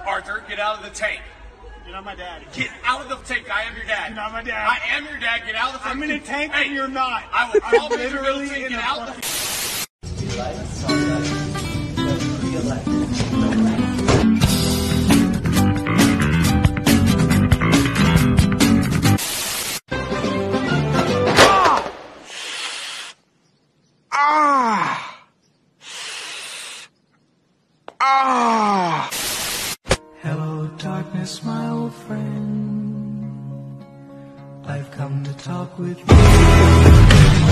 Arthur, get out of the tank. You're not my daddy. Get out of the tank. I am your dad. You're not my dad. I am your dad. Get out of the tank. I'm in a tank hey, and you're not. I will call I'm Major literally Milton. in Get a out of Hello, darkness, my old friend. I've come to talk with you.